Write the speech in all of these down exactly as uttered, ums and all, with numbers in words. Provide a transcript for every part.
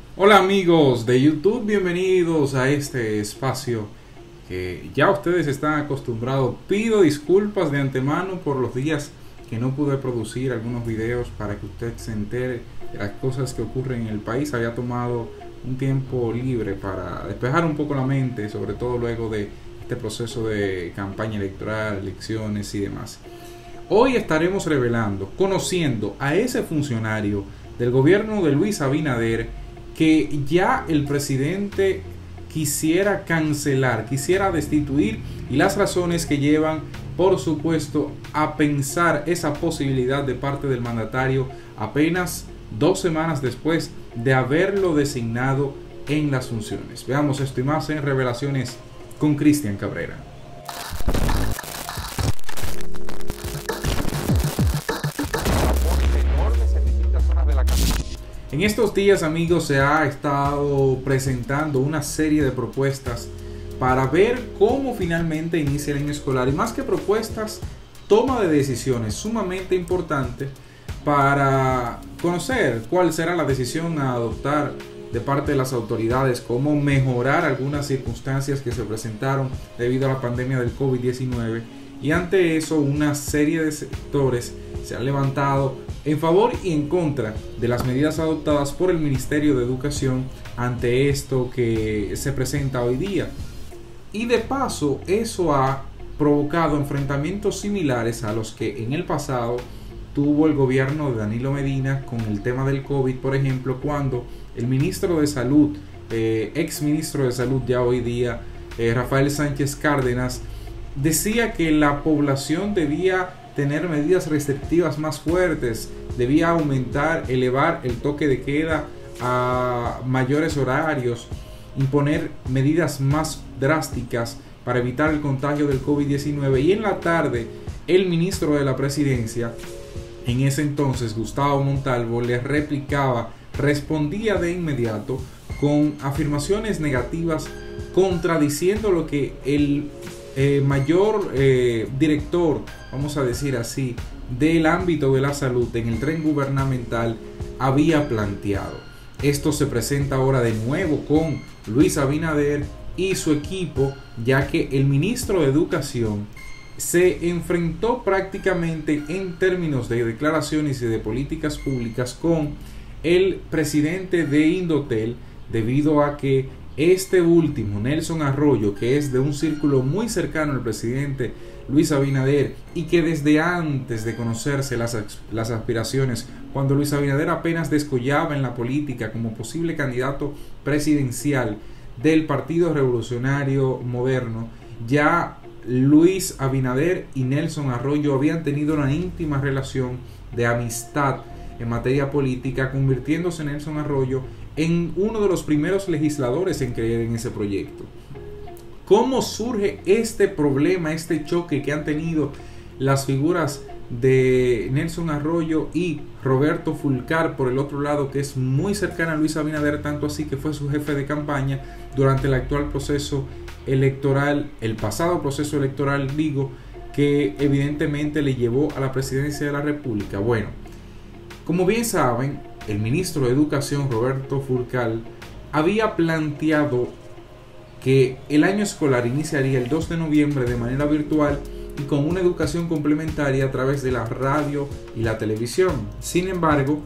Hola amigos de YouTube, bienvenidos a este espacio que ya ustedes están acostumbrados. Pido disculpas de antemano por los días que no pude producir algunos videos para que usted se entere de las cosas que ocurren en el país. Había tomado un tiempo libre para despejar un poco la mente, sobre todo luego de este proceso de campaña electoral, elecciones y demás. Hoy estaremos revelando, conociendo a ese funcionario del gobierno de Luis Abinader que ya el presidente quisiera cancelar, quisiera destituir, y las razones que llevan, por supuesto, a pensar esa posibilidad de parte del mandatario apenas dos semanas después de haberlo designado en las funciones. Veamos esto y más en Revelaciones con Cristian Cabrera. En estos días, amigos, se ha estado presentando una serie de propuestas para ver cómo finalmente inicia el año escolar, y más que propuestas, toma de decisiones sumamente importante para conocer cuál será la decisión a adoptar de parte de las autoridades, cómo mejorar algunas circunstancias que se presentaron debido a la pandemia del COVID diecinueve. Y ante eso, una serie de sectores se han levantado en favor y en contra de las medidas adoptadas por el Ministerio de Educación ante esto que se presenta hoy día. Y de paso, eso ha provocado enfrentamientos similares a los que en el pasado tuvo el gobierno de Danilo Medina con el tema del COVID, por ejemplo, cuando el ministro de Salud, eh, ex ministro de Salud ya hoy día, eh, Rafael Sánchez Cárdenas, decía que la población debía tener medidas restrictivas más fuertes, debía aumentar, elevar el toque de queda a mayores horarios, imponer medidas más drásticas para evitar el contagio del COVID diecinueve. Y en la tarde, el ministro de la Presidencia, en ese entonces Gustavo Montalvo, le replicaba, respondía de inmediato con afirmaciones negativas, contradiciendo lo que el Eh, mayor eh, director, vamos a decir así, del ámbito de la salud en el tren gubernamental había planteado. Esto se presenta ahora de nuevo con Luis Abinader y su equipo, ya que el ministro de Educación se enfrentó prácticamente en términos de declaraciones y de políticas públicas con el presidente de Indotel, debido a que este último, Nelson Arroyo, que es de un círculo muy cercano al presidente Luis Abinader y que desde antes de conocerse las, las aspiraciones, cuando Luis Abinader apenas descollaba en la política como posible candidato presidencial del Partido Revolucionario Moderno, ya Luis Abinader y Nelson Arroyo habían tenido una íntima relación de amistad en materia política, convirtiéndose Nelson Arroyo en uno de los primeros legisladores en creer en ese proyecto. ¿Cómo surge este problema, este choque que han tenido las figuras de Nelson Arroyo y Roberto Fulcar por el otro lado, que es muy cercana a Luis Abinader, tanto así que fue su jefe de campaña durante el actual proceso electoral, el pasado proceso electoral, digo, que evidentemente le llevó a la presidencia de la República? Bueno, como bien saben, el ministro de Educación, Roberto Fulcar, había planteado que el año escolar iniciaría el dos de noviembre de manera virtual y con una educación complementaria a través de la radio y la televisión. Sin embargo,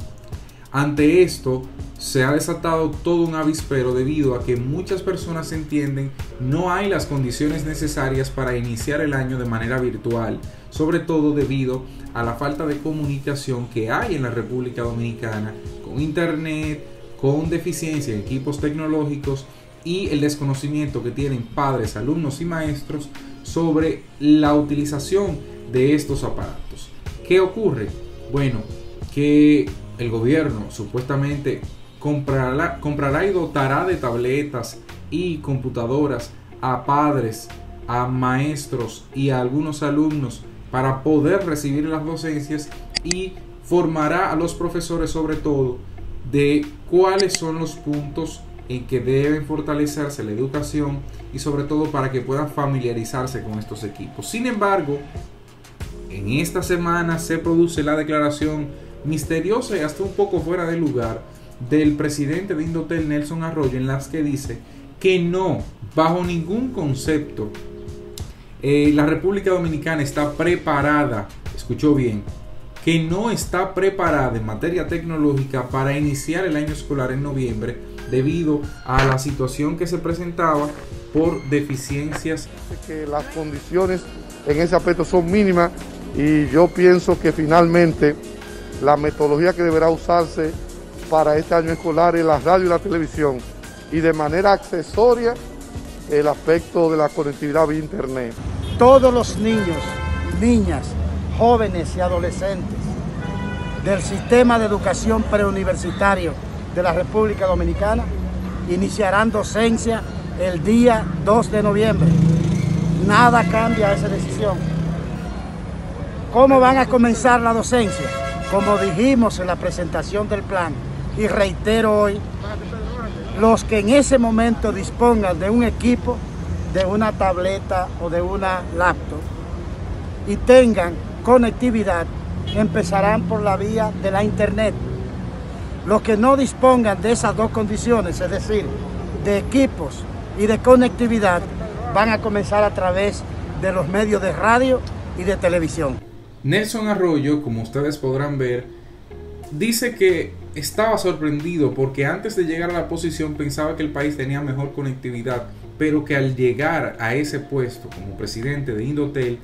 ante esto se ha desatado todo un avispero debido a que muchas personas entienden no hay las condiciones necesarias para iniciar el año de manera virtual, sobre todo debido a la falta de comunicación que hay en la República Dominicana con internet, con deficiencia en equipos tecnológicos y el desconocimiento que tienen padres, alumnos y maestros sobre la utilización de estos aparatos. ¿Qué ocurre? Bueno, que el gobierno supuestamente comprará, comprará y dotará de tabletas y computadoras a padres, a maestros y a algunos alumnos para poder recibir las docencias, y formará a los profesores sobre todo de cuáles son los puntos en que deben fortalecerse la educación y sobre todo para que puedan familiarizarse con estos equipos. Sin embargo, en esta semana se produce la declaración misteriosa y hasta un poco fuera de lugar del presidente de Indotel, Nelson Arroyo, en las que dice que no, bajo ningún concepto, eh, la República Dominicana está preparada, escuchó bien, que no está preparada en materia tecnológica para iniciar el año escolar en noviembre debido a la situación que se presentaba por deficiencias. Que las condiciones en ese aspecto son mínimas y yo pienso que finalmente la metodología que deberá usarse para este año escolar es la radio y la televisión, y de manera accesoria el aspecto de la conectividad vía internet. Todos los niños, niñas, jóvenes y adolescentes del sistema de educación preuniversitario de la República Dominicana iniciarán docencia el día dos de noviembre. Nada cambia esa decisión. ¿Cómo van a comenzar la docencia? Como dijimos en la presentación del plan, y reitero hoy, los que en ese momento dispongan de un equipo, de una tableta o de una laptop y tengan conectividad, empezarán por la vía de la internet. Los que no dispongan de esas dos condiciones, es decir, de equipos y de conectividad, van a comenzar a través de los medios de radio y de televisión. Nelson Arroyo, como ustedes podrán ver, dice que estaba sorprendido porque antes de llegar a la posición pensaba que el país tenía mejor conectividad, pero que al llegar a ese puesto como presidente de Indotel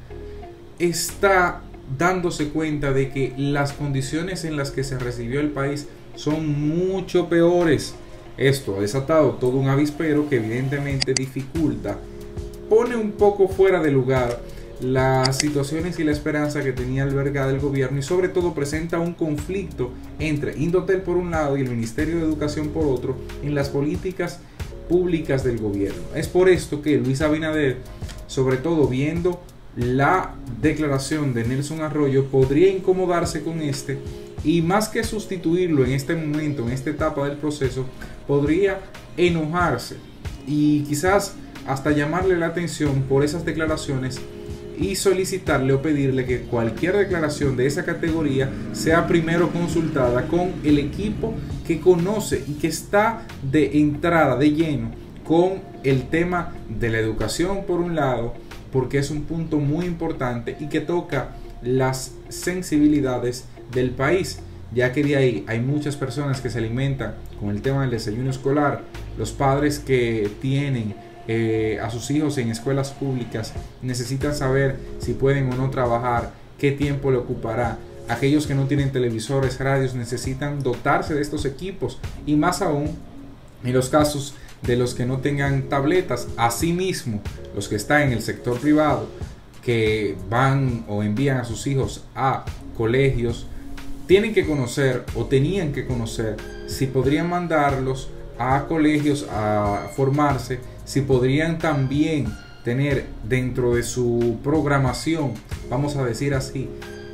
está dándose cuenta de que las condiciones en las que se recibió el país son mucho peores. Esto ha desatado todo un avispero que evidentemente dificulta, pone un poco fuera de lugar las situaciones y la esperanza que tenía albergada el gobierno, y sobre todo presenta un conflicto entre Indotel por un lado y el Ministerio de Educación por otro en las políticas públicas del gobierno. Es por esto que Luis Abinader, sobre todo viendo la declaración de Nelson Arroyo, podría incomodarse con este, y más que sustituirlo en este momento, en esta etapa del proceso, podría enojarse y quizás hasta llamarle la atención por esas declaraciones y solicitarle o pedirle que cualquier declaración de esa categoría sea primero consultada con el equipo que conoce y que está de entrada, de lleno, con el tema de la educación por un lado, porque es un punto muy importante y que toca las sensibilidades del país, ya que de ahí hay muchas personas que se alimentan con el tema del desayuno escolar, los padres que tienen eh, a sus hijos en escuelas públicas necesitan saber si pueden o no trabajar, qué tiempo le ocupará. Aquellos que no tienen televisores, radios, necesitan dotarse de estos equipos, y más aún en los casos de los que no tengan tabletas. Asimismo, los que están en el sector privado, que van o envían a sus hijos a colegios, tienen que conocer o tenían que conocer si podrían mandarlos a colegios a formarse, si podrían también tener dentro de su programación, vamos a decir así,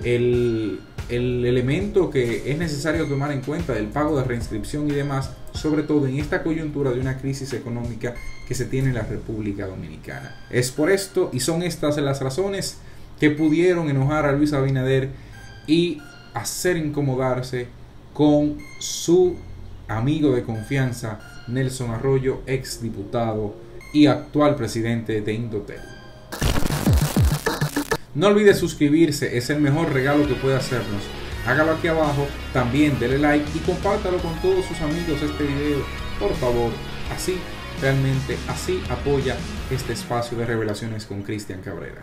el, el elemento que es necesario tomar en cuenta del pago de reinscripción y demás, sobre todo en esta coyuntura de una crisis económica que se tiene en la República Dominicana. Es por esto y son estas las razones que pudieron enojar a Luis Abinader y hacer incomodarse con su amigo de confianza Nelson Arroyo, ex diputado y actual presidente de Indotel. No olvide suscribirse, es el mejor regalo que puede hacernos. Hágalo aquí abajo, también dele like y compártalo con todos sus amigos este video, por favor. Así, realmente, así apoya este espacio de revelaciones con Cristian Cabrera.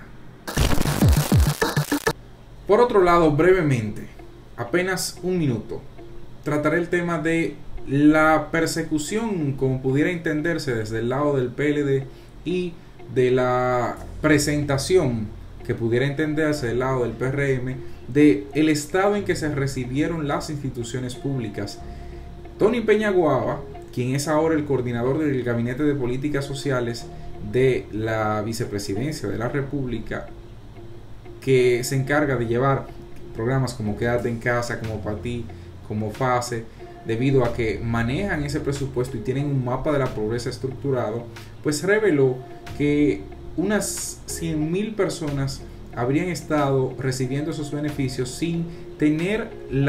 Por otro lado, brevemente, apenas un minuto, trataré el tema de la persecución, como pudiera entenderse desde el lado del P L D, y de la presentación que pudiera entenderse del lado del P R M, de el estado en que se recibieron las instituciones públicas. Tony Peñaguaba, quien es ahora el coordinador del Gabinete de Políticas Sociales de la Vicepresidencia de la República, que se encarga de llevar programas como Quédate en Casa, como Para Ti, como Fase, debido a que manejan ese presupuesto y tienen un mapa de la pobreza estructurado, pues reveló que unas cien mil personas habrían estado recibiendo esos beneficios sin tener las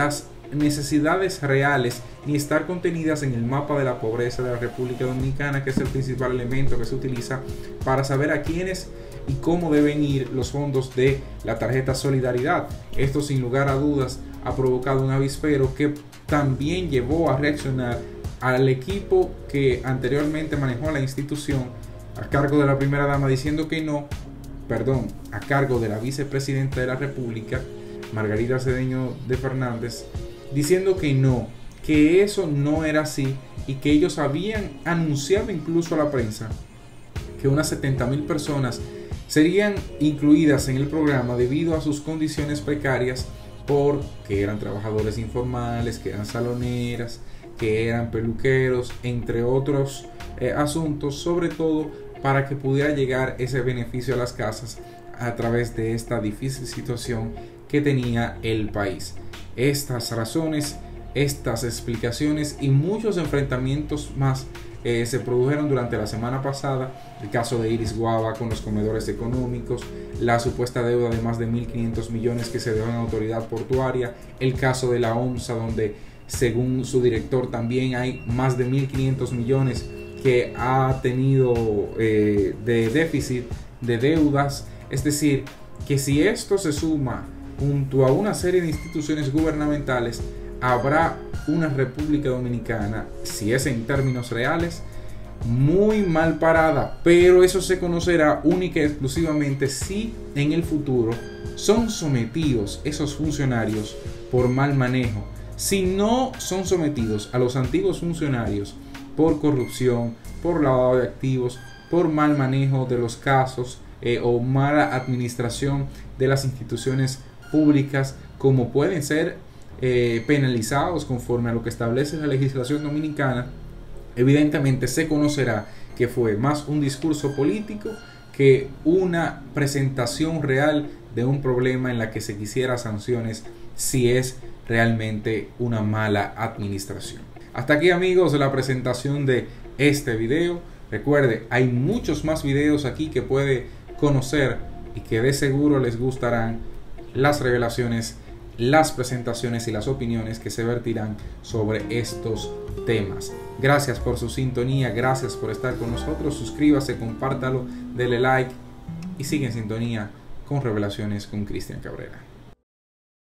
necesidades reales ni estar contenidas en el mapa de la pobreza de la República Dominicana, que es el principal elemento que se utiliza para saber a quiénes y cómo deben ir los fondos de la tarjeta Solidaridad. Esto, sin lugar a dudas, ha provocado un avispero que también llevó a reaccionar al equipo que anteriormente manejó la institución a cargo de la primera dama, diciendo que no, perdón, a cargo de la vicepresidenta de la República, Margarita Cedeño de Fernández, diciendo que no, que eso no era así y que ellos habían anunciado incluso a la prensa que unas setenta mil personas serían incluidas en el programa debido a sus condiciones precarias, porque eran trabajadores informales, que eran saloneras, que eran peluqueros, entre otros eh, asuntos, sobre todo para que pudiera llegar ese beneficio a las casas a través de esta difícil situación que tenía el país. Estas razones, estas explicaciones y muchos enfrentamientos más eh, se produjeron durante la semana pasada. El caso de Iris Guava con los comedores económicos, la supuesta deuda de más de mil quinientos millones que se dejó en la autoridad portuaria, el caso de la OMSA, donde según su director también hay más de mil quinientos millones que ha tenido eh, de déficit de deudas. Es decir, que si esto se suma junto a una serie de instituciones gubernamentales, habrá una República Dominicana, si es en términos reales, muy mal parada, pero eso se conocerá única y exclusivamente si en el futuro son sometidos esos funcionarios por mal manejo. Si no son sometidos a los antiguos funcionarios por corrupción, por lavado de activos, por mal manejo de los casos eh, o mala administración de las instituciones públicas, como pueden ser eh, penalizados conforme a lo que establece la legislación dominicana, evidentemente se conocerá que fue más un discurso político que una presentación real de un problema en la que se quisiera sanciones si es realmente una mala administración. Hasta aquí, amigos, la presentación de este video. Recuerde, hay muchos más videos aquí que puede conocer y que de seguro les gustarán las revelaciones, las presentaciones y las opiniones que se vertirán sobre estos temas. Gracias por su sintonía, gracias por estar con nosotros. Suscríbase, compártalo, dele like y sigue en sintonía con Revelaciones con Cristian Cabrera.